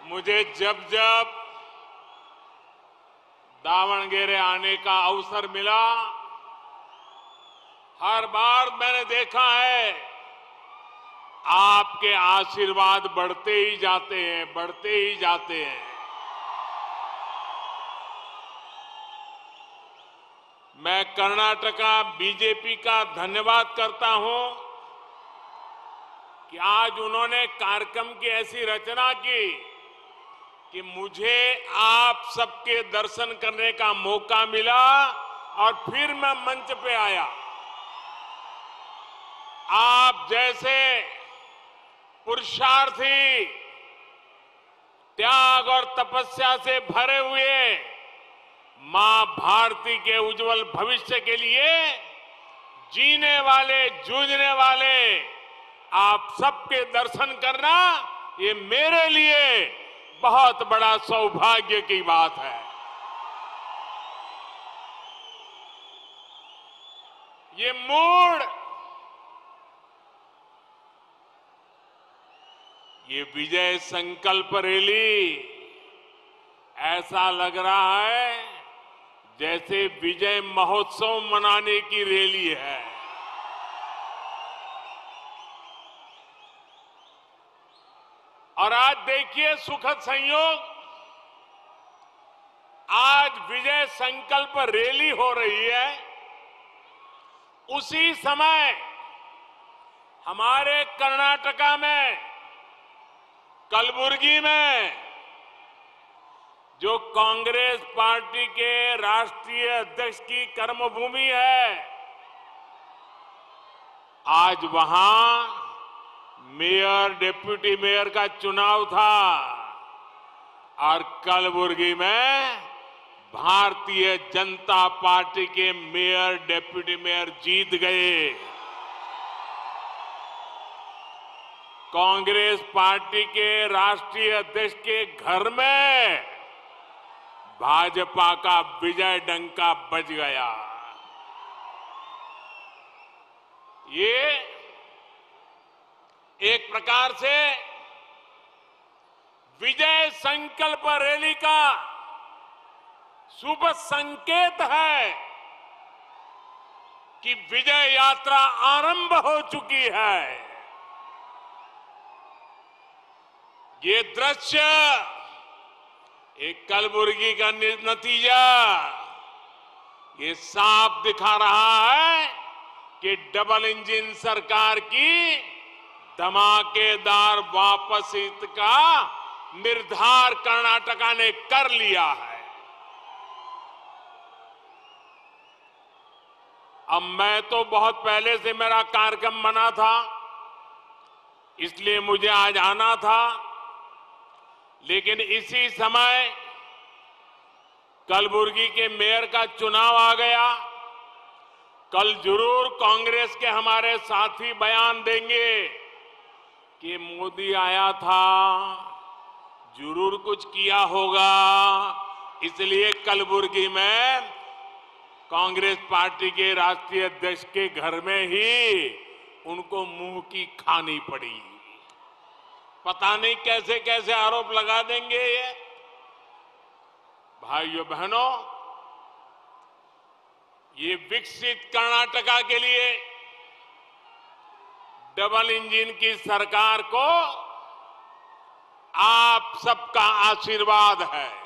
मुझे जब जब दावणगेरे आने का अवसर मिला, हर बार मैंने देखा है आपके आशीर्वाद बढ़ते ही जाते हैं, बढ़ते ही जाते हैं। मैं कर्नाटका बीजेपी का धन्यवाद करता हूं कि आज उन्होंने कार्यक्रम की ऐसी रचना की कि मुझे आप सबके दर्शन करने का मौका मिला और फिर मैं मंच पे आया। आप जैसे पुरुषार्थी, त्याग और तपस्या से भरे हुए मां भारती के उज्जवल भविष्य के लिए जीने वाले, जूझने वाले आप सबके दर्शन करना, ये मेरे लिए बहुत बड़ा सौभाग्य की बात है। ये मूड, ये विजय संकल्प रैली ऐसा लग रहा है जैसे विजय महोत्सव मनाने की रैली है। और आज देखिए सुखद संयोग, आज विजय संकल्प रैली हो रही है, उसी समय हमारे कर्नाटका में कलबुर्गी में जो कांग्रेस पार्टी के राष्ट्रीय अध्यक्ष की कर्मभूमि है, आज वहां मेयर, डिप्टी मेयर का चुनाव था और कलबुर्गी में भारतीय जनता पार्टी के मेयर, डिप्टी मेयर जीत गए। कांग्रेस पार्टी के राष्ट्रीय अध्यक्ष के घर में भाजपा का विजय डंका बज गया। ये एक प्रकार से विजय संकल्प रैली का शुभ संकेत है कि विजय यात्रा आरंभ हो चुकी है। ये दृश्य एक कलबुर्गी का नतीजा ये साफ दिखा रहा है कि डबल इंजन सरकार की धमाकेदार वापसी का निर्धार कर्नाटका ने कर लिया है। अब मैं तो बहुत पहले से मेरा कार्यक्रम बना था, इसलिए मुझे आज आना था, लेकिन इसी समय कलबुर्गी के मेयर का चुनाव आ गया। कल जरूर कांग्रेस के हमारे साथी बयान देंगे कि मोदी आया था, जरूर कुछ किया होगा, इसलिए कलबुर्गी में कांग्रेस पार्टी के राष्ट्रीय अध्यक्ष के घर में ही उनको मुंह की खानी पड़ी। पता नहीं कैसे कैसे आरोप लगा देंगे ये। भाइयों बहनों, ये विकसित कर्नाटका के लिए डबल इंजन की सरकार को आप सबका आशीर्वाद है।